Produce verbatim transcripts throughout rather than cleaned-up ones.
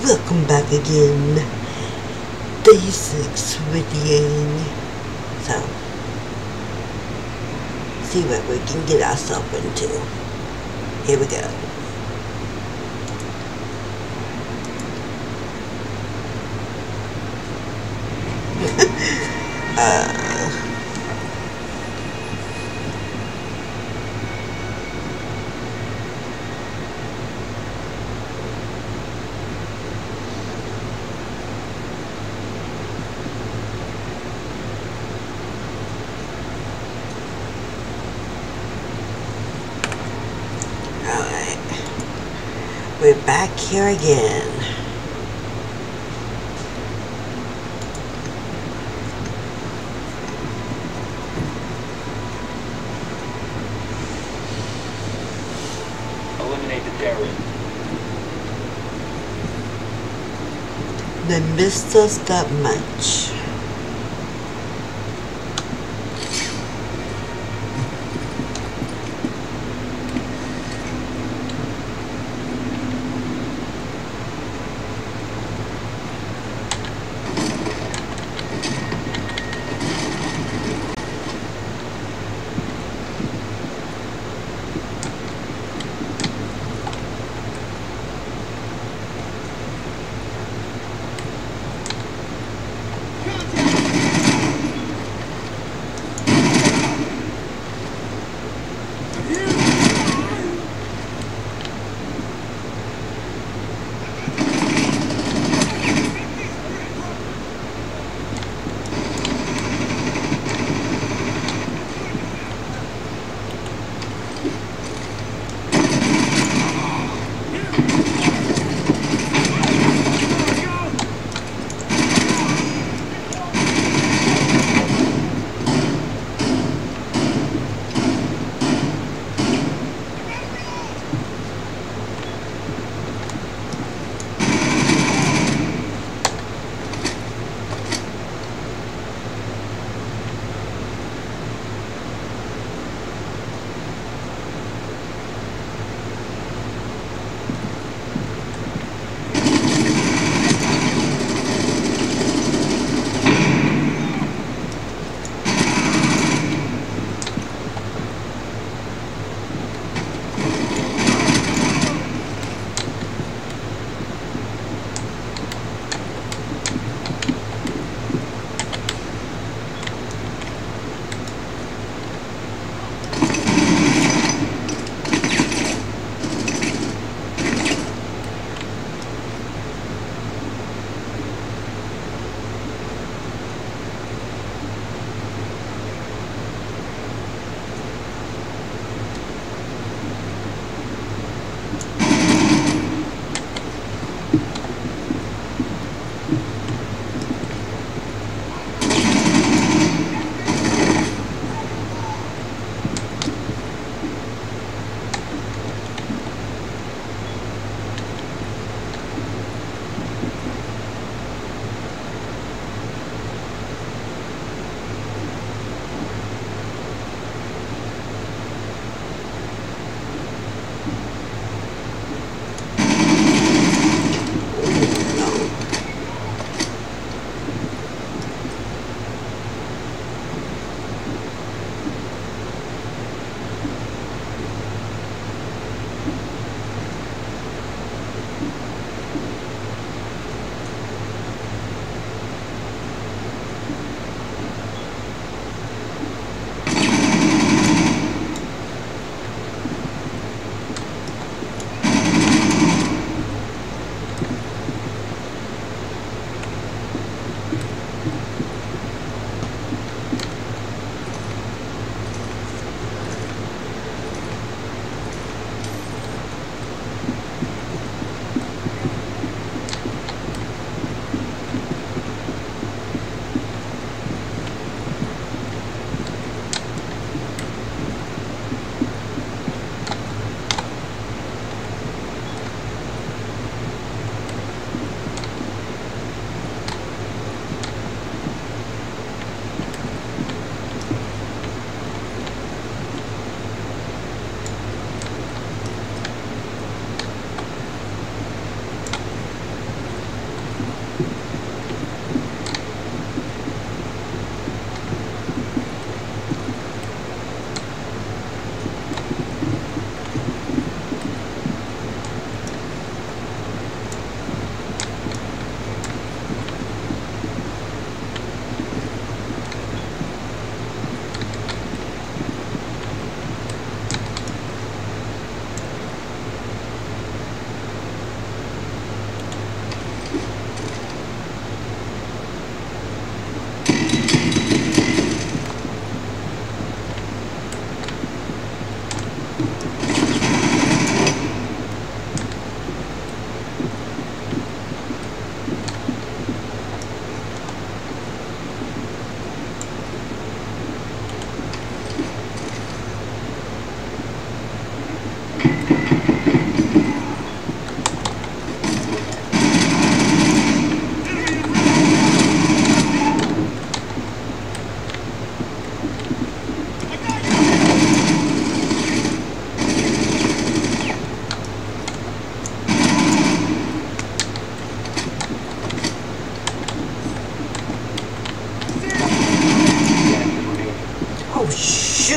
Welcome back again. Day six with Yang. So, see what we can get ourselves into. Here we go. uh... We're back here again. Eliminate the terrorist. They missed us that much.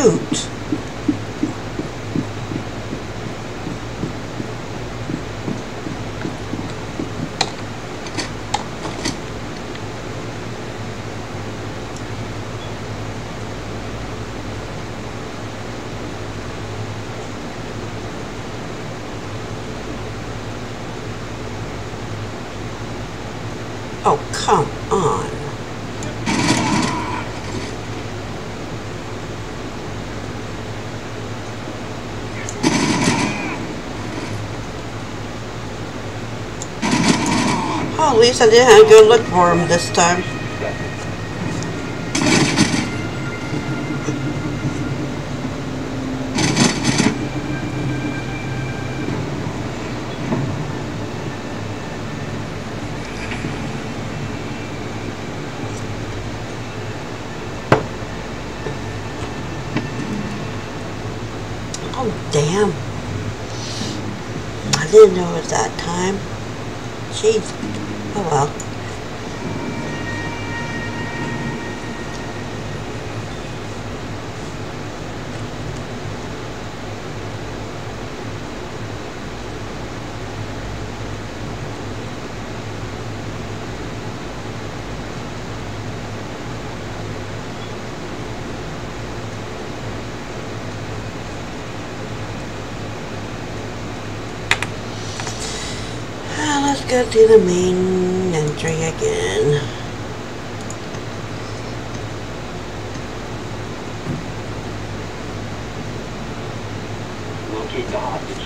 shoot. Oh, come on. Oh, at least I didn't have to go look for him this time. Oh, damn. I didn't know it was that time. Jeez. Oh, well. Let's go to the main entry again. Locate the hostage.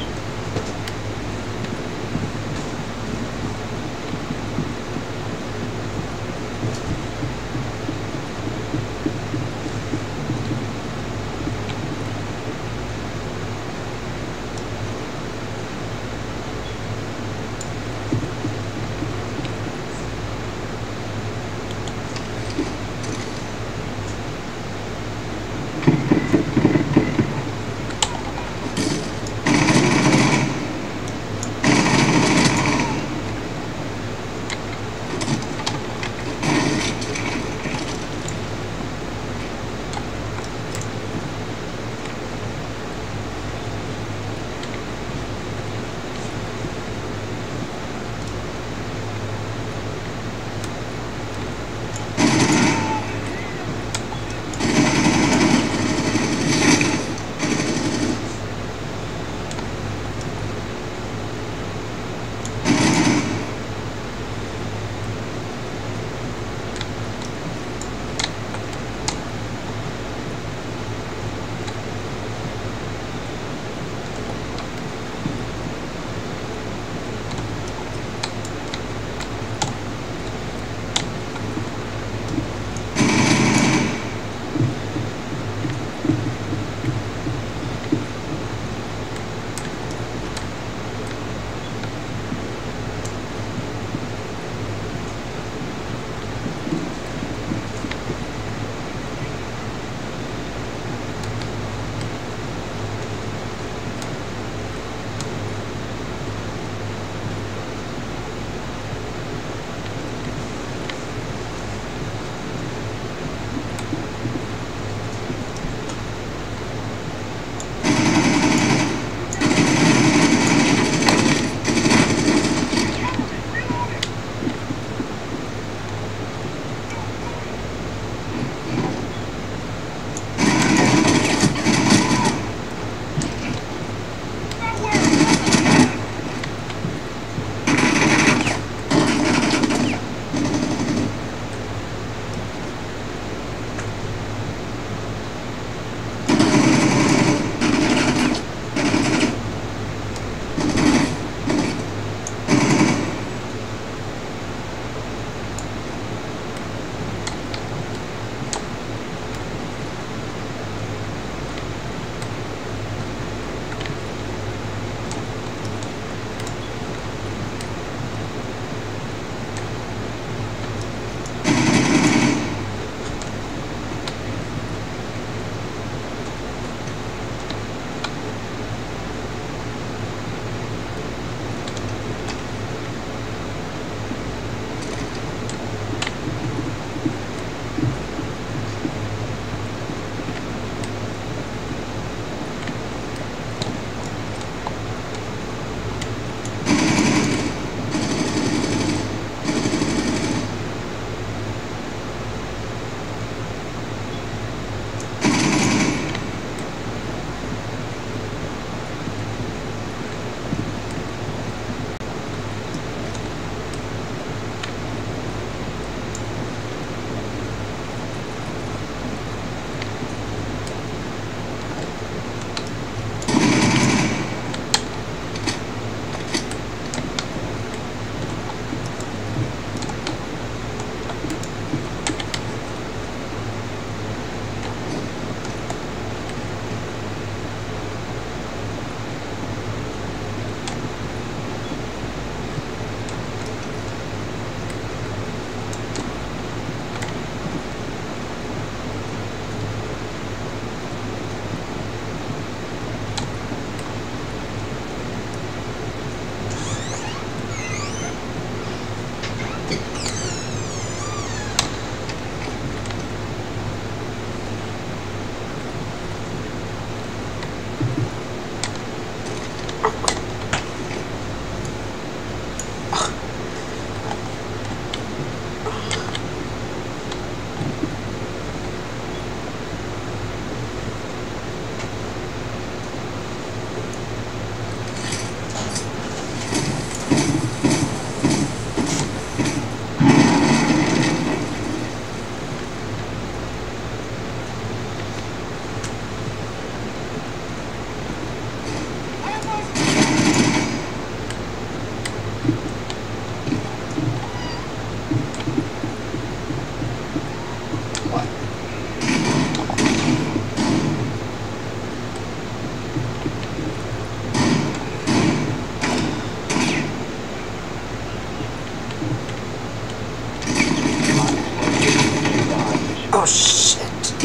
Oh, shit.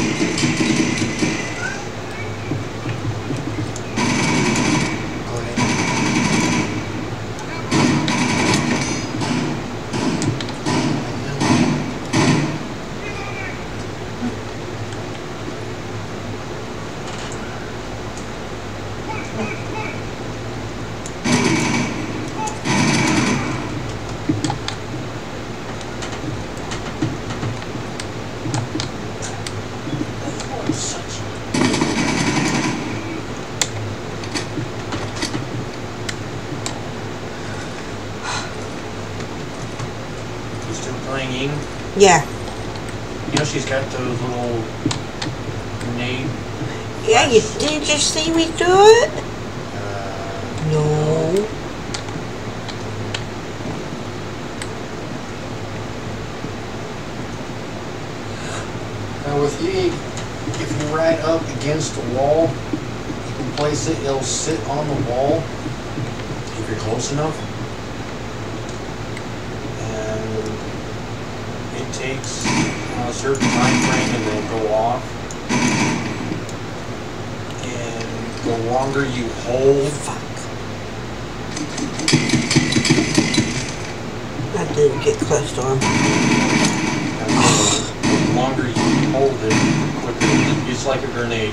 Playing. Yeah. You know she's got those little grenade. Yeah, you did you see me do it? Uh, no. Now with E, if you ride up against the wall, you can place it. It'll sit on the wall if you're close enough. Takes a certain time frame and then go off. And the longer you hold, fuck. I didn't get close to him. The longer you hold it, the quicker. It's like a grenade.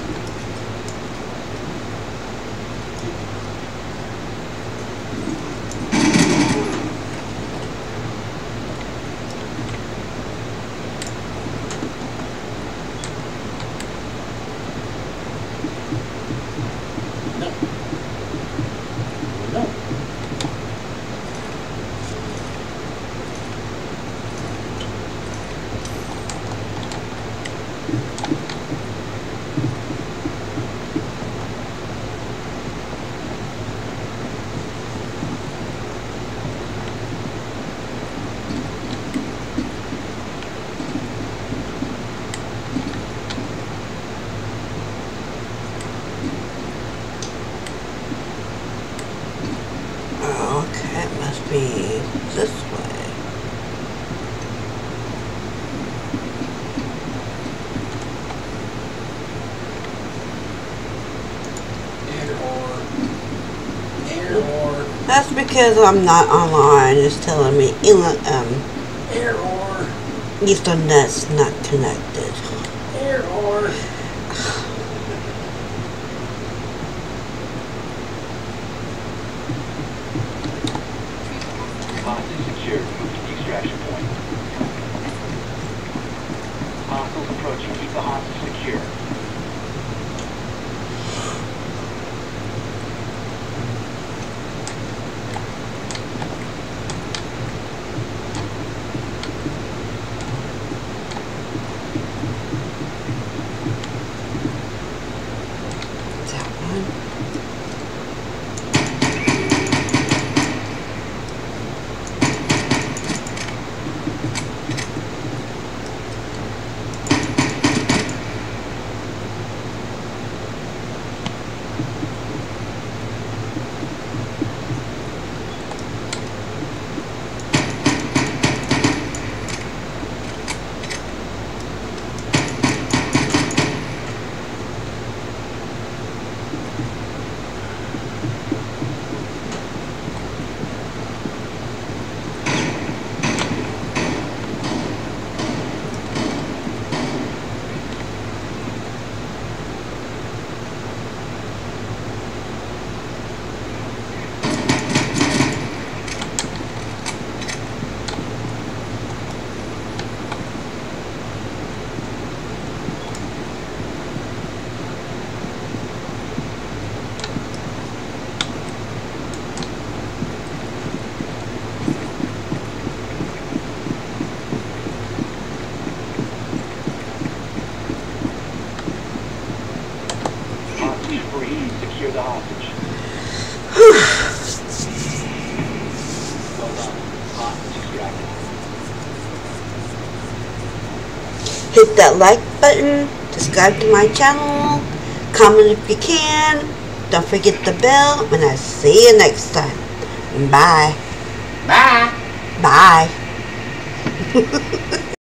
Okay, it must be this way. Air or air or That's because I'm not online. It's telling me um air or Ethernet's not connected. air or. Hostage secured. Move to the extraction point. Hostiles approaching. Keep the hostage secure. That one. Hostage free. Secure the hostage. Hit that like button, subscribe to my channel, comment if you can, don't forget the bell, and I'll see you next time. Bye. Bye. Bye.